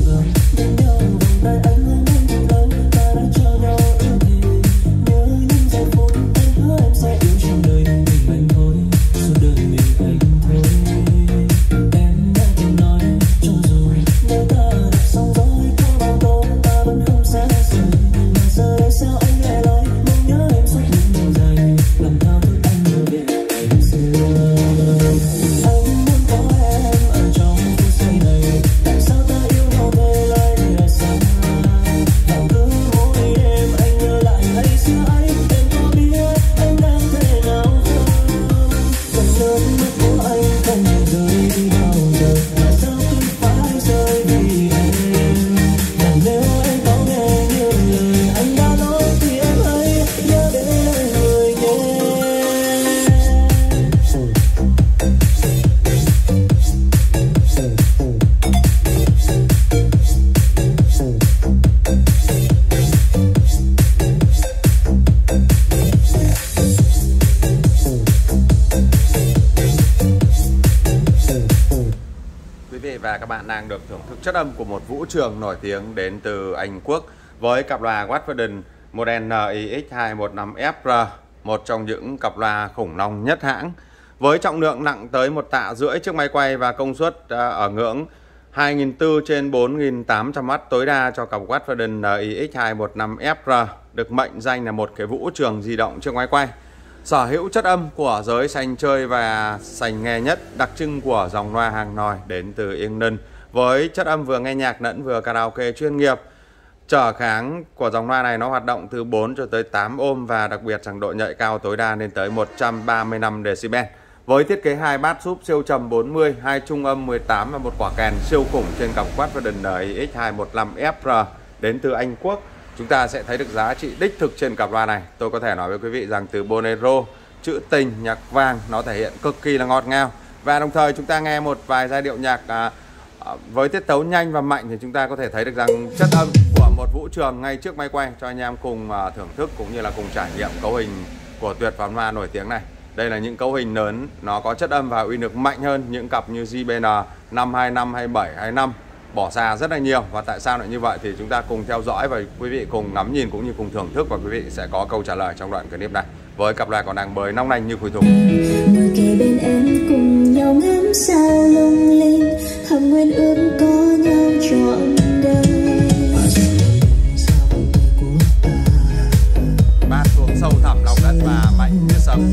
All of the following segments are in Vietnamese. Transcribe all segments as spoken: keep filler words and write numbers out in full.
Và các bạn đang được thưởng thức chất âm của một vũ trường nổi tiếng đến từ Anh Quốc với cặp loa Watforden model N I X hai một năm F R, một trong những cặp loa khủng long nhất hãng. Với trọng lượng nặng tới một tạ rưỡi chiếc máy quay và công suất ở ngưỡng hai nghìn bốn trăm trên bốn nghìn tám trăm oát tối đa cho cặp Watforden N I X hai một năm F R, được mệnh danh là một cái vũ trường di động chiếc máy quay. Sở hữu chất âm của giới sành chơi và sành nghe nhất, đặc trưng của dòng loa hàng nòi đến từ England với chất âm vừa nghe nhạc lẫn vừa karaoke chuyên nghiệp. Trở kháng của dòng loa này nó hoạt động từ bốn cho tới tám ohm và đặc biệt rằng độ nhạy cao tối đa lên tới một trăm ba mươi lăm decibel. Với thiết kế hai bass súp siêu trầm bốn mươi, hai trung âm mười tám và một quả kèn siêu khủng trên cặp Watforden N I X hai một năm F R đến từ Anh Quốc, chúng ta sẽ thấy được giá trị đích thực trên cặp loa này. Tôi có thể nói với quý vị rằng từ bolero, trữ tình, nhạc vang nó thể hiện cực kỳ là ngọt ngào. Và đồng thời chúng ta nghe một vài giai điệu nhạc à, à, với tiết tấu nhanh và mạnh thì chúng ta có thể thấy được rằng chất âm của một vũ trường ngay trước máy quay cho anh em cùng à, thưởng thức cũng như là cùng trải nghiệm cấu hình của tuyệt phẩm loa nổi tiếng này. Đây là những cấu hình lớn, nó có chất âm và uy lực mạnh hơn những cặp như J B N năm hai năm hay bảy hai năm, bỏ xa rất là nhiều. Và tại sao lại như vậy thì chúng ta cùng theo dõi và quý vị cùng ngắm nhìn cũng như cùng thưởng thức, và quý vị sẽ có câu trả lời trong đoạn clip này với cặp loa còn đang mới nong lành như khui thùng. Ngồi kề bên em cùng nhau ngắm sao lung linh, hằng nguyện ước có nhau trọn đời. Bát xuống sâu thẳm lòng đất và mạnh như sấm.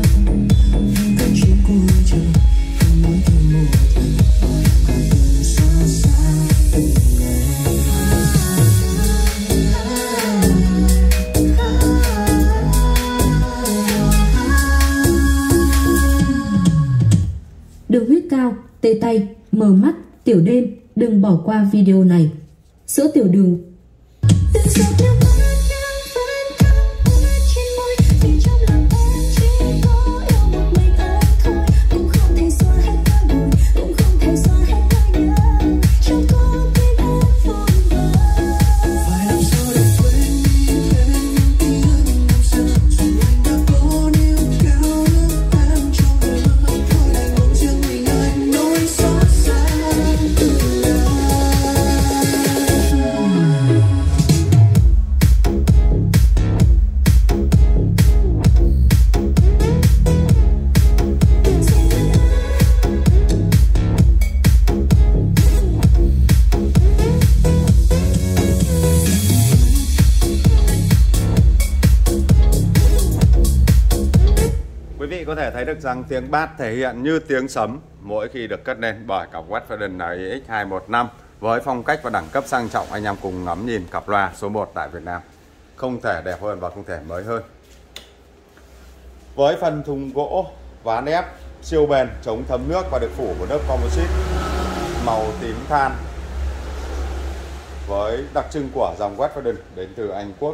Đường huyết cao, tê tay, mờ mắt, tiểu đêm, đừng bỏ qua video này. Sữa tiểu đường. Quý vị có thể thấy được rằng tiếng bass thể hiện như tiếng sấm mỗi khi được cất lên bởi cặp Watforden N I X hai một năm với phong cách và đẳng cấp sang trọng. Anh em cùng ngắm nhìn cặp loa số một tại Việt Nam, không thể đẹp hơn và không thể mới hơn. Với phần thùng gỗ ván ép siêu bền, chống thấm nước và được phủ một lớp composite màu tím than với đặc trưng của dòng Watforden đến từ Anh Quốc.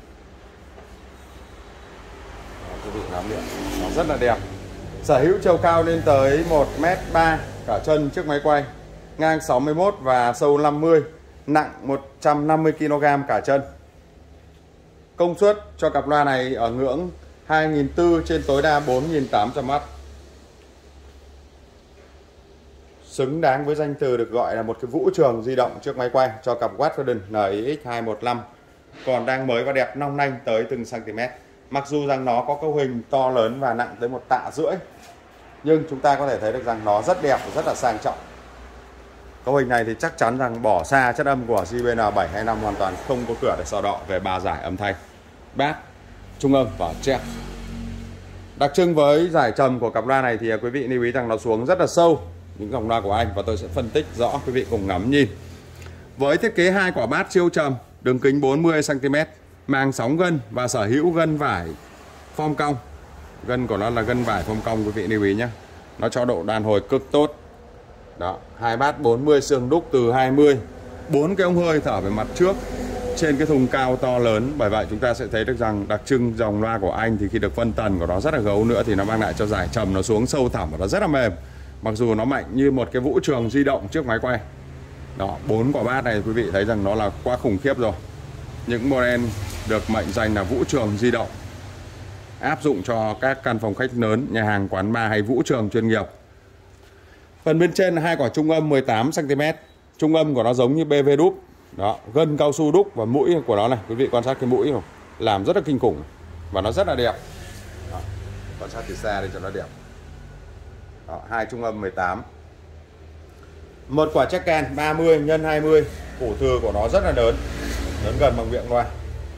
Quý vị ngắm điện, nó rất là đẹp. Sở hữu chiều cao lên tới một mét ba cả chân chiếc máy quay, ngang sáu mươi mốt và sâu năm mươi, nặng một trăm năm mươi ki lô gam cả chân. Công suất cho cặp loa này ở ngưỡng hai nghìn bốn trăm trên tối đa bốn nghìn tám trăm oát. xứng đáng với danh từ được gọi là một cái vũ trường di động trước máy quay cho cặp Watford N I X hai một năm, còn đang mới và đẹp long lanh tới từng cm. Mặc dù rằng nó có cấu hình to lớn và nặng tới một tạ rưỡi, nhưng chúng ta có thể thấy được rằng nó rất đẹp và rất là sang trọng. Cấu hình này thì chắc chắn rằng bỏ xa chất âm của J B L bảy hai năm hoàn toàn không có cửa để so đọ về ba giải âm thanh, bass, trung âm và chép. Đặc trưng với giải trầm của cặp loa này thì quý vị lưu ý rằng nó xuống rất là sâu những dòng loa của anh, và tôi sẽ phân tích rõ quý vị cùng ngắm nhìn. Với thiết kế hai quả bass siêu trầm, đường kính bốn mươi xăng ti mét, màng sóng gân và sở hữu gân vải form cong. Gân của nó là gân vải form cong quý vị lưu ý nhé. Nó cho độ đàn hồi cực tốt. Đó, hai bass bốn mươi xương đúc từ hai mươi, bốn cái ống hơi thở về mặt trước trên cái thùng cao to lớn. Bởi vậy chúng ta sẽ thấy được rằng đặc trưng dòng loa của anh thì khi được phân tần của nó rất là gấu nữa thì nó mang lại cho giải trầm nó xuống sâu thẳm và nó rất là mềm. Mặc dù nó mạnh như một cái vũ trường di động trước máy quay. Đó, bốn quả bass này quý vị thấy rằng nó là quá khủng khiếp rồi. Những model được mệnh danh là vũ trường di động, áp dụng cho các căn phòng khách lớn, nhà hàng, quán bar hay vũ trường chuyên nghiệp. Phần bên trên là hai quả trung âm mười tám xăng ti mét. Trung âm của nó giống như bê vê đúc. Đó, gân cao su đúc và mũi của nó này, quý vị quan sát cái mũi không? Làm rất là kinh khủng và nó rất là đẹp. Đó, quan sát từ xa đây cho nó đẹp. Đó, hai trung âm mười tám. Một quả check can ba mươi nhân hai mươi, củ thừa của nó rất là lớn, lớn gần bằng miệng loa.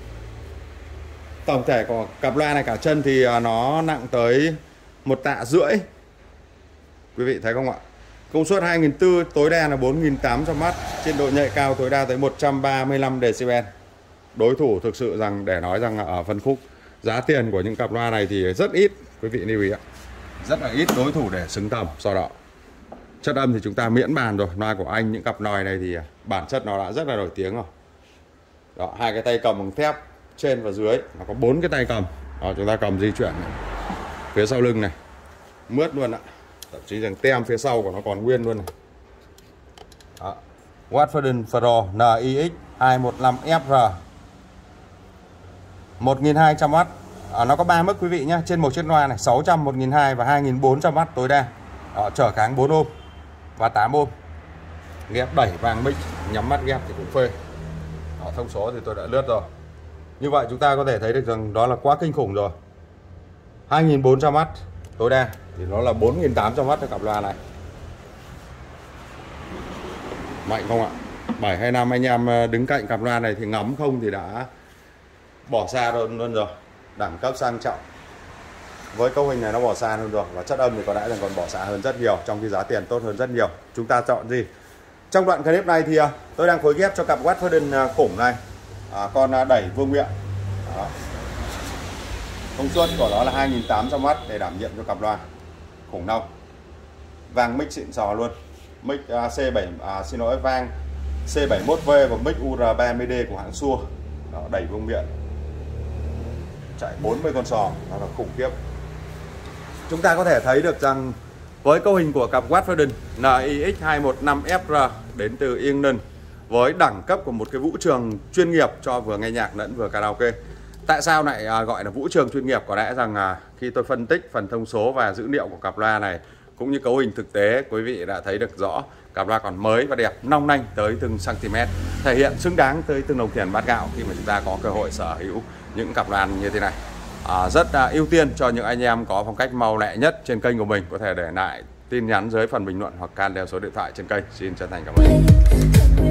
Tổng thể của cặp loa này cả chân thì nó nặng tới một tạ rưỡi. Quý vị thấy không ạ? Công suất hai nghìn bốn trăm, tối đa là bốn nghìn tám trăm watt, trên độ nhạy cao tối đa tới một trăm ba mươi lăm decibel. Đối thủ thực sự rằng để nói rằng ở phân khúc giá tiền của những cặp loa này thì rất ít, quý vị lưu ý ạ. Rất là ít đối thủ để xứng tầm so đọ. Chất âm thì chúng ta miễn bàn rồi, loa của anh những cặp nòi này thì bản chất nó đã rất là nổi tiếng rồi. Đó, hai cái tay cầm bằng thép trên và dưới, nó có bốn cái tay cầm. Đó, chúng ta cầm di chuyển này. Phía sau lưng này mướt luôn ạ. Thậm chí rằng tem phía sau của nó còn nguyên luôn này. Đó. Watford Pro N I X hai một năm F R một nghìn hai trăm watt. À, nó có ba mức quý vị nhé. Trên một chiếc loa này sáu trăm, một nghìn hai trăm và hai nghìn bốn trăm watt tối đa. Đó, trở kháng bốn ôm và tám ôm. Ghép đẩy vàng mic, nhắm mắt ghép thì cũng phê. Đó, thông số thì tôi đã lướt rồi. Như vậy chúng ta có thể thấy được rằng đó là quá kinh khủng rồi. hai nghìn bốn trăm watt tối đa thì nó là bốn nghìn tám trăm watt cho cặp loa này. Mạnh không ạ? bảy hai năm anh em đứng cạnh cặp loa này thì ngắm không thì đã bỏ xa luôn luôn rồi. Đẳng cấp sang trọng. Với cấu hình này nó bỏ xa hơn rồi, và chất âm thì có lẽ là còn bỏ xa hơn rất nhiều, trong khi giá tiền tốt hơn rất nhiều. Chúng ta chọn gì? Trong đoạn clip này thì tôi đang phối ghép cho cặp Watford khủng này, à, con đẩy vương miện. Đó. Công suất của nó là hai nghìn tám trăm watt để đảm nhiệm cho cặp loa khủng long. Vang mic xịn sò luôn. Mic uh, C bảy à, xin lỗi vang C bảy mươi mốt V và mic U R ba mươi D của hãng Shure. Đó, đẩy vương miện. Chạy bốn mươi con sò, nó là khủng khiếp. Chúng ta có thể thấy được rằng với cấu hình của cặp Watford N I X hai một năm F R đến từ England, với đẳng cấp của một cái vũ trường chuyên nghiệp cho vừa nghe nhạc lẫn vừa karaoke. Tại sao lại à, gọi là vũ trường chuyên nghiệp? Có lẽ rằng à, khi tôi phân tích phần thông số và dữ liệu của cặp loa này cũng như cấu hình thực tế, quý vị đã thấy được rõ cặp loa còn mới và đẹp, long lanh tới từng cm, thể hiện xứng đáng tới từng đồng tiền bát gạo khi mà chúng ta có cơ hội sở hữu những cặp loa như thế này. À, rất à, ưu tiên cho những anh em có phong cách mau lẹ nhất trên kênh của mình có thể để lại tin nhắn dưới phần bình luận hoặc can đeo số điện thoại trên kênh. Xin chân thành cảm ơn.